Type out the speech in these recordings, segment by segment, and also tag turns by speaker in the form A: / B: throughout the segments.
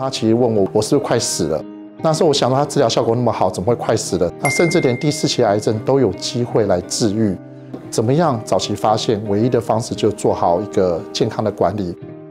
A: 他其实问我是不是快死了？那时候我想到他治疗效果那么好，怎么会快死了？那甚至连第4期癌症都有机会来治愈。怎么样早期发现？唯一的方式就做好一个健康的管理。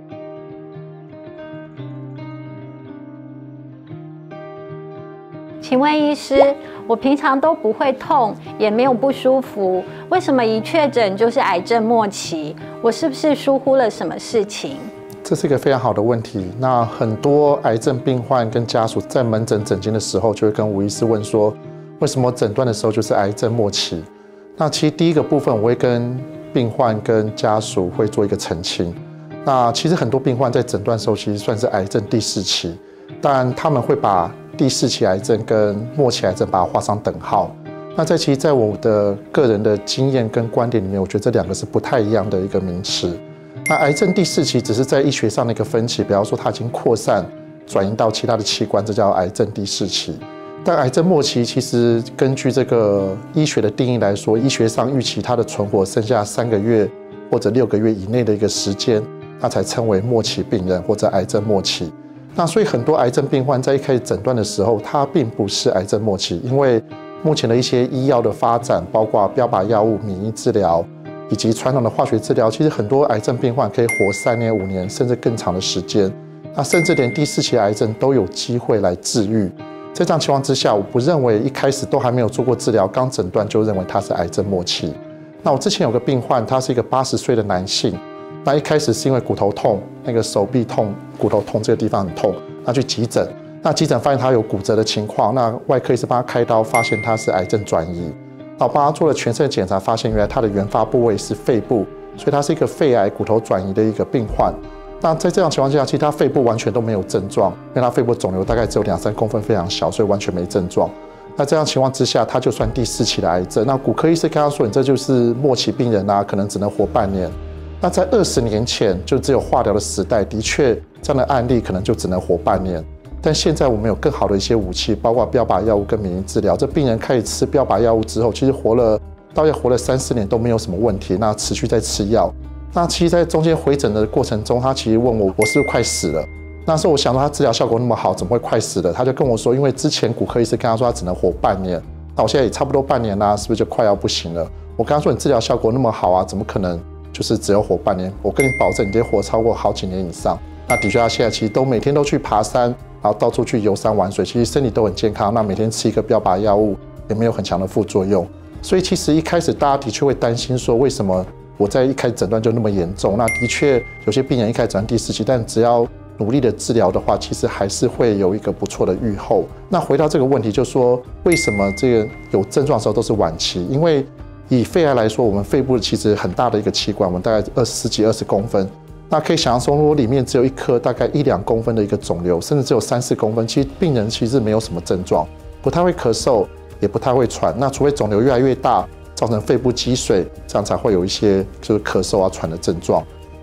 B: 请问医师，我平常都不会痛，也没有不舒服，为什么一确诊就是癌症末期？我是不是疏忽了什么事情？
A: 这是一个非常好的问题。那很多癌症病患跟家属在门诊诊间的时候，就会跟吴医师问说，为什么诊断的时候就是癌症末期？那其实第一个部分，我会跟病患跟家属会做一个澄清。那其实很多病患在诊断的时候，其实算是癌症第4期，当然他们会把第4期癌症跟末期癌症把它画上等号。那其实在我的个人的经验跟观点里面，我觉得这两个是不太一样的一个名词。那癌症第4期只是在医学上的一个分期，比方说它已经扩散转移到其他的器官，这叫癌症第4期。但癌症末期其实根据这个医学的定义来说，医学上预期它的存活剩下3个月或者6个月以内的一个时间，那才称为末期病人或者癌症末期。那所以很多癌症病患在一开始诊断的时候，它并不是癌症末期，因为目前的一些医药的发展，包括标靶药物、免疫治疗以及传统的化学治疗，其实很多癌症病患可以活3年、5年甚至更长的时间。那甚至连第4期癌症都有机会来治愈。在这样情况之下，我不认为一开始都还没有做过治疗，刚诊断就认为他是癌症末期。那我之前有个病患，他是一个80岁的男性。那一开始是因为骨头痛，那个手臂痛、骨头痛这个地方很痛，那去急诊。那急诊发现他有骨折的情况，那外科医师帮他开刀，发现他是癌症转移。那我帮他做了全身检查，发现原来他的原发部位是肺部，所以他是一个肺癌骨头转移的一个病患。那在这样情况下，其实他肺部完全都没有症状，因为他肺部肿瘤大概只有2-3公分，非常小，所以完全没症状。那这样情况之下，他就算第4期的癌症。那骨科医师跟他说：“你这就是末期病人啊，可能只能活半年。”那在20年前，就只有化疗的时代，的确这样的案例可能就只能活半年。但现在我们有更好的一些武器，包括标靶药物跟免疫治疗。这病人开始吃标靶药物之后，其实大约活了3-4年都没有什么问题。那持续在吃药。那其实，在中间回诊的过程中，他其实问我是不是快死了？那时候我想到他治疗效果那么好，怎么会快死了？他就跟我说，因为之前骨科医师跟他说他只能活半年，那我现在也差不多半年啦，是不是就快要不行了？我跟他说，你治疗效果那么好啊，怎么可能就是只有活半年？我跟你保证，你得活超过好几年以上。那的确，他现在其实每天都去爬山，然后到处去游山玩水，其实身体都很健康。那每天吃一个标靶药物，也没有很强的副作用。所以其实一开始大家的确会担心说，为什么我在一开始诊断就那么严重？那的确有些病人一开始诊断第4期，但只要努力的治疗的话，其实还是会有一个不错的预后。那回到这个问题，就是说为什么这个有症状的时候都是晚期？因为以肺癌来说，我们肺部其实很大的一个器官，我们大概十几20公分。那可以想象说，如果里面只有一颗大概1-2公分的一个肿瘤，甚至只有3-4公分，其实病人其实没有什么症状，不太会咳嗽，也不太会喘。那除非肿瘤越来越大，造成肺部积水，这样才会有一些就是咳嗽啊、喘的症状。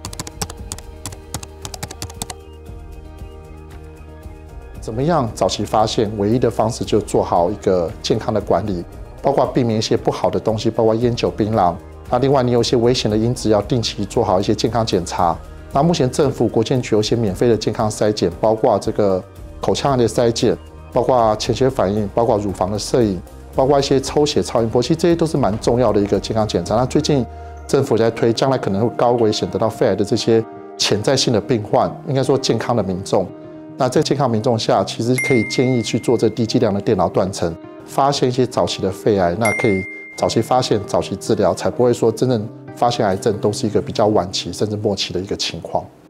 A: 怎么样早期发现？唯一的方式就做好一个健康的管理，包括避免一些不好的东西，包括烟酒槟榔。那另外，你有一些危险的因子，要定期做好一些健康检查。那目前政府国健局有一些免费的健康筛检，包括这个口腔癌的筛检，包括潜血反应，包括乳房的摄影，包括一些抽血、超音波，其实这些都是蛮重要的一个健康检查。那最近政府在推，将来可能会高危险得到肺癌的这些潜在性的病患，应该说健康的民众。那在健康民众下，其实可以建议去做这低剂量的电脑断层，发现一些早期的肺癌，那可以早期发现、早期治疗，才不会说真正发现癌症都是一个比较晚期甚至末期的一个情况。